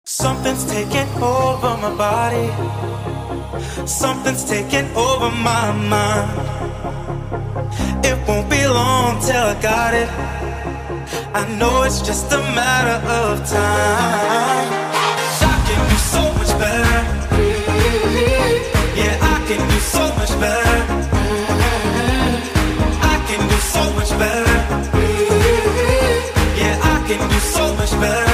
Something's taking over my body. Something's taking over my mind. It won't be long till I got it. I know it's just a matter of time. I can do so much better. Yeah, I can do so much better. I can do so much better. Yeah, I can do so much better.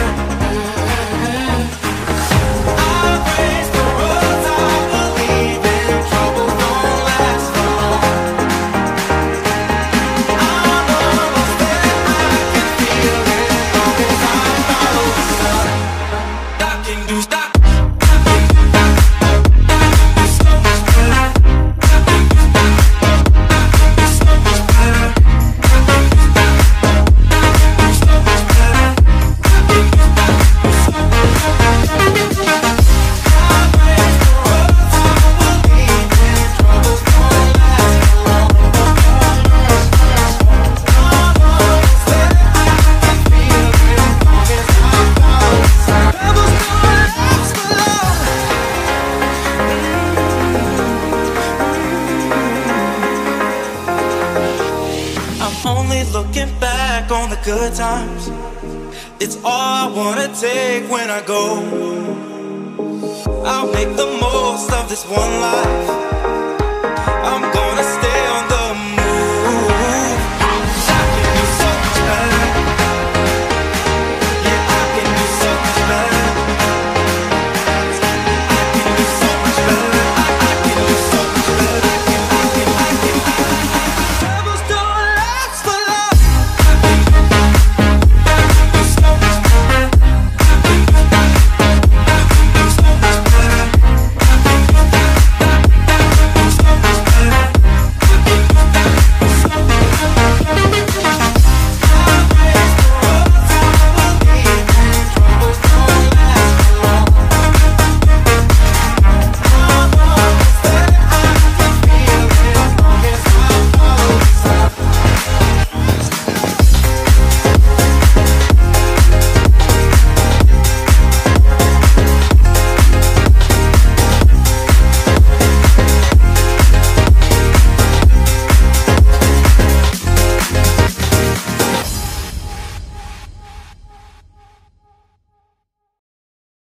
Only looking back on the good times. It's all I wanna take when I go. I'll make the most of this one life. I'm going